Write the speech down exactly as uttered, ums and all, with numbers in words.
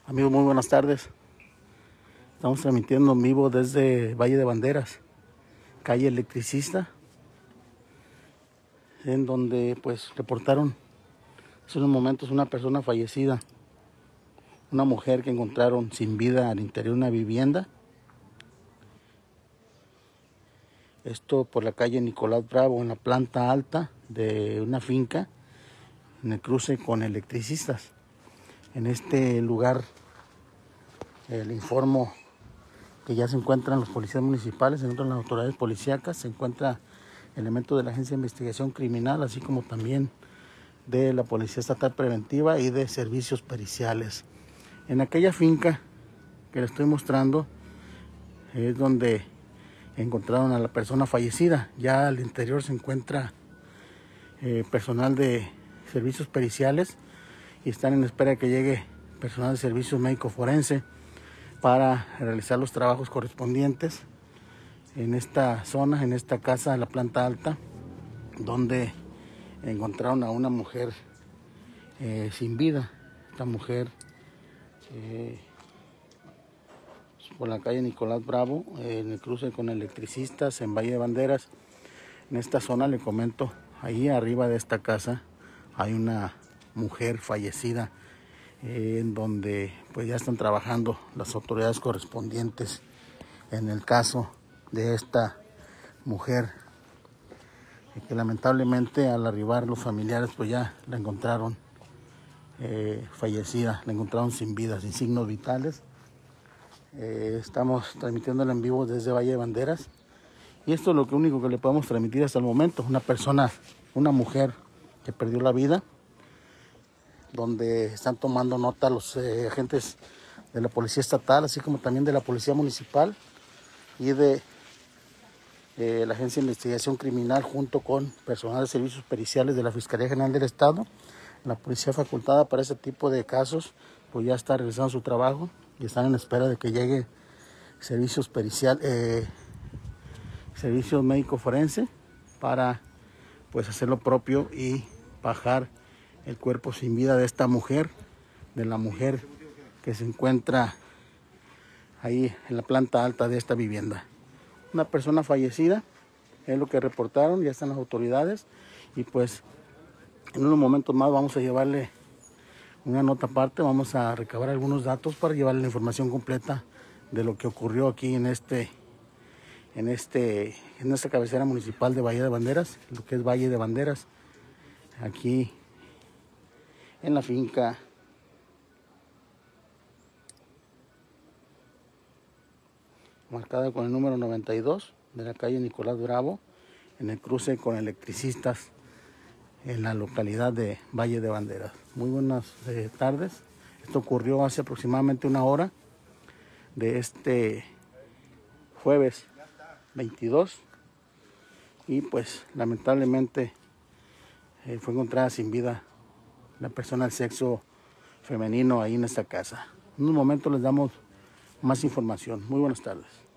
Amigos, muy buenas tardes. Estamos transmitiendo en vivo desde Valle de Banderas, calle Electricista, en donde pues reportaron hace unos momentos una persona fallecida, una mujer que encontraron sin vida al interior de una vivienda. Esto por la calle Nicolás Bravo, en la planta alta de una finca, en el cruce con Electricistas. En este lugar eh, le informo que ya se encuentran los policías municipales, se encuentran las autoridades policíacas, se encuentra elementos de la Agencia de Investigación Criminal, así como también de la Policía Estatal Preventiva y de servicios periciales. En aquella finca que les estoy mostrando es donde encontraron a la persona fallecida. Ya al interior se encuentra eh, personal de servicios periciales y están en espera de que llegue personal de servicios médico forense para realizar los trabajos correspondientes en esta zona, en esta casa de la planta alta, donde encontraron a una mujer eh, sin vida. Esta mujer eh, por la calle Nicolás Bravo, eh, en el cruce con Electricistas, en Valle de Banderas. En esta zona, le comento, ahí arriba de esta casa hay una mujer fallecida, eh, en donde pues ya están trabajando las autoridades correspondientes en el caso de esta mujer, eh, que lamentablemente al arribar los familiares pues ya la encontraron eh, fallecida, la encontraron sin vida, sin signos vitales. Eh, estamos transmitiéndola en vivo desde Valle de Banderas y esto es lo único que le podemos transmitir hasta el momento. Una persona, una mujer que perdió la vida, donde están tomando nota los eh, agentes de la Policía Estatal, así como también de la Policía Municipal y de eh, la Agencia de Investigación Criminal, junto con personal de servicios periciales de la Fiscalía General del Estado. La policía facultada para ese tipo de casos pues ya está realizando su trabajo y están en espera de que llegue servicios pericial, eh, servicios médico forense para pues hacer lo propio y bajar el cuerpo sin vida de esta mujer, de la mujer que se encuentra ahí en la planta alta de esta vivienda. Una persona fallecida, es lo que reportaron, ya están las autoridades y pues en unos momentos más vamos a llevarle una nota aparte, vamos a recabar algunos datos para llevarle la información completa de lo que ocurrió aquí en este en este en esta cabecera municipal de Valle de Banderas, lo que es Valle de Banderas, aquí en la finca marcada con el número noventa y dos de la calle Nicolás Bravo, en el cruce con Electricistas, en la localidad de Valle de Banderas. Muy buenas eh, tardes. Esto ocurrió hace aproximadamente una hora de este jueves veintidós y pues lamentablemente eh, fue encontrada sin vida la persona del sexo femenino ahí en esta casa. En un momento les damos más información. Muy buenas tardes.